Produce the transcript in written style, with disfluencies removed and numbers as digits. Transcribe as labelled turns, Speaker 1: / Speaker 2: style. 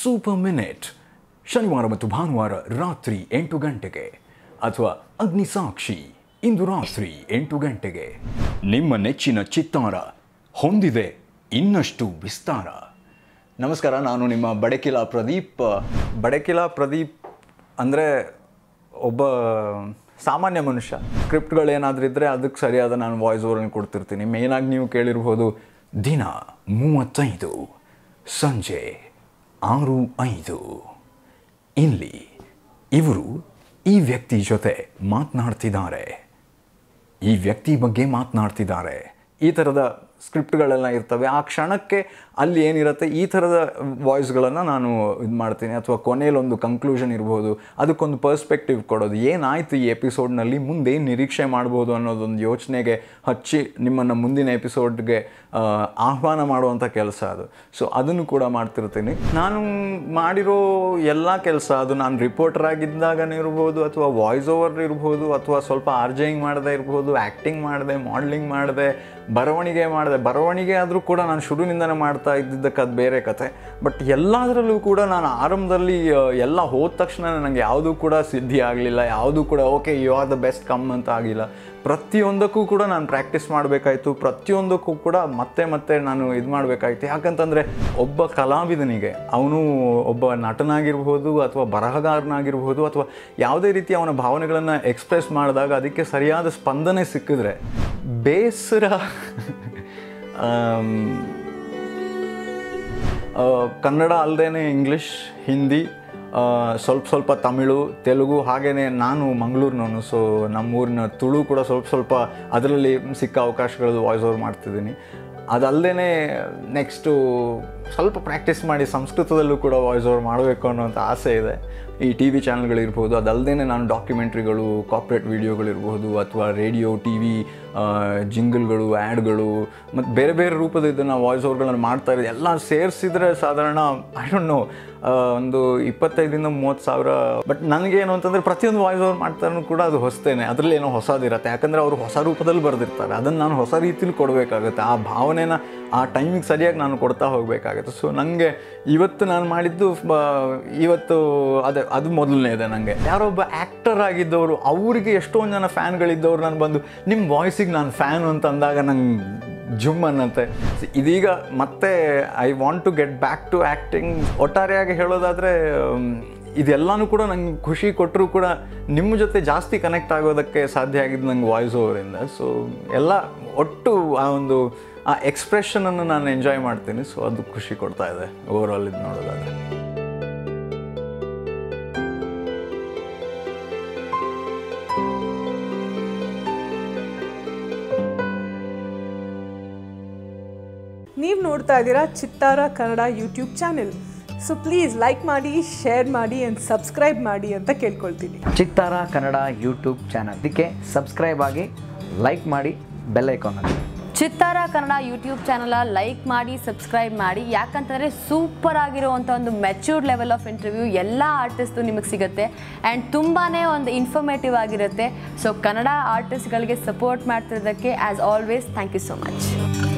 Speaker 1: Super minute ಶನಿವಾರ ಮತ್ತು ಭಾನುವಾರ ರಾತ್ರಿ 8 ಗಂಟೆಗೆ ಅಥವಾ ಅಗ್ನಿಸಾಕ್ಷಿ ಇಂದು ರಾತ್ರಿ 8 ಗಂಟೆಗೆ. ನಿಮ್ಮ ನೆಚ್ಚಿನ ಚಿತ್ತಾರ ಹೊಂದಿದೆ ಇನ್ನಷ್ಟು ವಿಸ್ತಾರ. ನಮಸ್ಕಾರ, ನಾನು ನಿಮ್ಮ ಬಡಕಿಲಾ ಪ್ರದೀಪ್. ಬಡಕಿಲಾ ಪ್ರದೀಪ್ ಅಂದರೆ ಒಬ್ಬ ಸಾಮಾನ್ಯ ಮನುಷ್ಯ. ಸ್ಕ್ರಿಪ್ಟ್ಗಳೇನಾದರೂ ಇದ್ದರೆ ಅದಕ್ಕೆ ಸರಿಯಾದ ನಾನು ವಾಯ್ಸ್ ಓವರನ್ನು ಕೊಡ್ತಿರ್ತೀನಿ. ಮೇಯ್ನಾಗಿ ನೀವು ಕೇಳಿರ್ಬೋದು ದಿನ 35 ಸಂಜೆ 6:05 ಇಲ್ಲಿ ಇವರು ಈ ವ್ಯಕ್ತಿ ಜೊತೆ ಮಾತನಾಡ್ತಿದ್ದಾರೆ, ಈ ವ್ಯಕ್ತಿ ಬಗ್ಗೆ ಮಾತನಾಡ್ತಿದ್ದಾರೆ. ಈ ಥರದ ಸ್ಕ್ರಿಪ್ಟ್ಗಳೆಲ್ಲ ಇರ್ತವೆ. ಆ ಕ್ಷಣಕ್ಕೆ ಅಲ್ಲಿ ಏನಿರುತ್ತೆ ಈ ಥರದ ವಾಯ್ಸ್ಗಳನ್ನು ನಾನು ಇದು ಮಾಡ್ತೀನಿ. ಅಥವಾ ಕೊನೆಯಲ್ಲೊಂದು ಕನ್ಕ್ಲೂಷನ್ ಇರ್ಬೋದು, ಅದಕ್ಕೊಂದು ಪರ್ಸ್ಪೆಕ್ಟಿವ್ ಕೊಡೋದು, ಏನಾಯಿತು ಈ ಎಪಿಸೋಡ್ನಲ್ಲಿ, ಮುಂದೆ ಏನು ನಿರೀಕ್ಷೆ ಮಾಡ್ಬೋದು ಅನ್ನೋದೊಂದು ಯೋಚನೆಗೆ ಹಚ್ಚಿ ನಿಮ್ಮನ್ನು ಮುಂದಿನ ಎಪಿಸೋಡ್ಗೆ ಆಹ್ವಾನ ಮಾಡುವಂಥ ಕೆಲಸ ಅದು. ಸೊ ಅದನ್ನು ಕೂಡ ಮಾಡ್ತಿರ್ತೀನಿ. ನಾನು ಮಾಡಿರೋ ಎಲ್ಲ ಕೆಲಸ, ಅದು ನಾನು ರಿಪೋರ್ಟರ್ ಆಗಿದ್ದಾಗನೇ ಇರ್ಬೋದು, ಅಥವಾ ವಾಯ್ಸ್ ಓವರ್ ಇರ್ಬೋದು, ಅಥವಾ ಸ್ವಲ್ಪ ಆರ್ಜೆಯಿಂಗ್ ಮಾಡದೆ ಇರ್ಬೋದು, ಆ್ಯಕ್ಟಿಂಗ್ ಮಾಡಿದೆ, ಮಾಡಲಿಂಗ್ ಮಾಡಿದೆ, ಬರವಣಿಗೆ ಮಾಡಿದೆ. ಬರವಣಿಗೆ ಆದರೂ ಕೂಡ ನಾನು ಶುರುವಿನಿಂದನೇ ಮಾಡ್ತಾ ಇದ್ದಿದ್ದಕ್ಕೆ ಅದು ಬೇರೆ ಕತೆ. ಬಟ್ ಎಲ್ಲದರಲ್ಲೂ ಕೂಡ ನಾನು ಆರಂಭದಲ್ಲಿ ಎಲ್ಲ ಹೋದ ತಕ್ಷಣ ನನಗೆ ಯಾವುದೂ ಕೂಡ ಸಿದ್ಧಿ ಆಗಲಿಲ್ಲ, ಯಾವುದೂ ಕೂಡ okay you are the best come ಅಂತ ಆಗಿಲ್ಲ. ಪ್ರತಿಯೊಂದಕ್ಕೂ ಕೂಡ ನಾನು ಪ್ರಾಕ್ಟೀಸ್ ಮಾಡಬೇಕಾಯ್ತು. ಪ್ರತಿಯೊಂದಕ್ಕೂ ಕೂಡ ಮತ್ತೆ ನಾನು ಇದು ಮಾಡಬೇಕಾಯ್ತು. ಯಾಕಂತಂದರೆ ಒಬ್ಬ ಕಲಾವಿದನಿಗೆ, ಅವನು ಒಬ್ಬ ನಟನಾಗಿರ್ಬೋದು ಅಥವಾ ಬರಹಗಾರನಾಗಿರ್ಬೋದು ಅಥವಾ ಯಾವುದೇ ರೀತಿ ಅವನ ಭಾವನೆಗಳನ್ನು ಎಕ್ಸ್ಪ್ರೆಸ್ ಮಾಡಿದಾಗ ಅದಕ್ಕೆ ಸರಿಯಾದ ಸ್ಪಂದನೆ ಸಿಕ್ಕಿದ್ರೆ ಬೇಸರ ಕನ್ನಡ ಅಲ್ಲದೇ ಇಂಗ್ಲೀಷ್, ಹಿಂದಿ, ಸ್ವಲ್ಪ ತಮಿಳು, ತೆಲುಗು, ಹಾಗೆಯೇ ನಾನು ಮಂಗಳೂರಿನವನು. ಸೊ ನಮ್ಮೂರಿನ ತುಳು ಕೂಡ ಸ್ವಲ್ಪ ಅದರಲ್ಲಿ ಸಿಕ್ಕ ಅವಕಾಶಗಳು ವಾಯ್ಸ್ ಓವರ್ ಮಾಡ್ತಿದ್ದೀನಿ. ಅದಲ್ಲದೆ ನೆಕ್ಸ್ಟು ಸ್ವಲ್ಪ ಪ್ರಾಕ್ಟೀಸ್ ಮಾಡಿ ಸಂಸ್ಕೃತದಲ್ಲೂ ಕೂಡ ವಾಯ್ಸ್ ಓವರ್ ಮಾಡಬೇಕು ಅನ್ನೋಂಥ ಆಸೆ ಇದೆ. ಈ ಟಿ ವಿ ಚಾನಲ್ಗಳಿರ್ಬೋದು, ಅದಲ್ಲದೆ ನಾನು ಡಾಕ್ಯುಮೆಂಟ್ರಿಗಳು, ಕಾರ್ಪೊರೇಟ್ ವೀಡಿಯೋಗಳಿರ್ಬೋದು, ಅಥವಾ ರೇಡಿಯೋ, ಟಿ ವಿ ಜಿಂಗಲ್ಗಳು, ಆ್ಯಡ್ಗಳು, ಮತ್ತು ಬೇರೆ ಬೇರೆ ರೂಪದ ಇದನ್ನು ವಾಯ್ಸ್ ಓವರ್ಗಳನ್ನು ಮಾಡ್ತಾಯಿರೋದು. ಎಲ್ಲ ಸೇರಿಸಿದ್ರೆ ಸಾಧಾರಣ ಐ ಡೋಂಟ್ ನೋ ಒಂದು 25,000-30 ಸಾವಿರ. ಬಟ್ ನನಗೇನು ಅಂತಂದರೆ ಪ್ರತಿಯೊಂದು ವಾಯ್ಸ್ ಓವರ್ ಮಾಡ್ತಾರೂ ಕೂಡ ಅದು ಹೊಸ್ತೇನೆ, ಅದರಲ್ಲಿ ಏನೋ ಹೊಸದಿರುತ್ತೆ. ಯಾಕಂದರೆ ಅವರು ಹೊಸ ರೂಪದಲ್ಲಿ ಬರೆದಿರ್ತಾರೆ, ಅದನ್ನು ನಾನು ಹೊಸ ರೀತಿಲಿ ಕೊಡಬೇಕಾಗುತ್ತೆ. ಆ ಭಾವನೆನ ಆ ಟೈಮಿಗೆ ಸರಿಯಾಗಿ ನಾನು ಕೊಡ್ತಾ ಹೋಗಬೇಕಾಗುತ್ತೆ. ಸೊ ನನಗೆ ಇವತ್ತು ನಾನು ಮಾಡಿದ್ದು ಅದು ಮೊದಲನೇ ಇದೆ. ನನಗೆ ಯಾರೊಬ್ಬ ಆ್ಯಕ್ಟರ್ ಆಗಿದ್ದವರು, ಅವರಿಗೆ ಎಷ್ಟೊಂದು ಜನ ಫ್ಯಾನ್ಗಳಿದ್ದವರು ನಾನು ಬಂದು ನಿಮ್ಮ ವಾಯ್ಸಿಗೆ ನಾನು ಫ್ಯಾನು ಅಂತ ಅಂದಾಗ ನಂಗೆ ಜುಮ್ ಅನ್ನಂತೆ. ಇದೀಗ ಮತ್ತೆ I want to get back to acting. ಒಟ್ಟಾರೆಯಾಗಿ ಹೇಳೋದಾದರೆ ಇದೆಲ್ಲನೂ ಕೂಡ ನಂಗೆ ಖುಷಿ ಕೊಟ್ಟರೂ ಕೂಡ ನಿಮ್ಮ ಜೊತೆ ಜಾಸ್ತಿ ಕನೆಕ್ಟ್ ಆಗೋದಕ್ಕೆ ಸಾಧ್ಯ ಆಗಿದ್ದು ನಂಗೆ ವಾಯ್ಸ್ ಓವರಿಂದ. ಸೊ ಎಲ್ಲ ಒಟ್ಟು ಆ ಎಕ್ಸ್ಪ್ರೆಷನನ್ನು ನಾನು ಎಂಜಾಯ್ ಮಾಡ್ತೀನಿ. ಸೊ ಅದು ಖುಷಿ ಕೊಡ್ತಾ ಇದೆ ಓವರಾಲ್ ಇದು ನೋಡೋದಾದರೆ.
Speaker 2: ನೀವು ನೋಡ್ತಾ ಇದ್ದೀರಾ Chittara Kannada YouTube channel. So please like ಮಾಡಿ, ಶೇರ್ ಮಾಡಿ ಆ್ಯಂಡ್ ಸಬ್ಸ್ಕ್ರೈಬ್ ಮಾಡಿ ಅಂತ ಕೇಳ್ಕೊಳ್ತೀನಿ.
Speaker 3: ಚಿತ್ತಾರ ಕನ್ನಡ ಯೂಟ್ಯೂಬ್ ಚಾನಲ್, ಅದಕ್ಕೆ ಸಬ್ಸ್ಕ್ರೈಬ್ ಆಗಿ, ಲೈಕ್ ಮಾಡಿ, ಬೆಲ್ ಐಕಾನ್ ಆಗಿ.
Speaker 4: Chittara Kannada YouTube channel like ಮಾಡಿ, ಸಬ್ಸ್ಕ್ರೈಬ್ ಮಾಡಿ. ಯಾಕಂತಂದರೆ ಸೂಪರ್ ಆಗಿರುವಂಥ ಒಂದು ಮೆಚ್ಯೂರ್ಡ್ ಲೆವೆಲ್ ಆಫ್ ಇಂಟರ್ವ್ಯೂ ಎಲ್ಲ ಆರ್ಟಿಸ್ಟು ನಿಮಗೆ ಸಿಗುತ್ತೆ ಆ್ಯಂಡ್ ತುಂಬಾ ಒಂದು ಇನ್ಫಾರ್ಮೇಟಿವ್ ಆಗಿರುತ್ತೆ. ಸೊ ಕನ್ನಡ ಆರ್ಟಿಸ್ಟ್ಗಳಿಗೆ ಸಪೋರ್ಟ್ ಮಾಡ್ತಿರೋದಕ್ಕೆ as always thank you so much.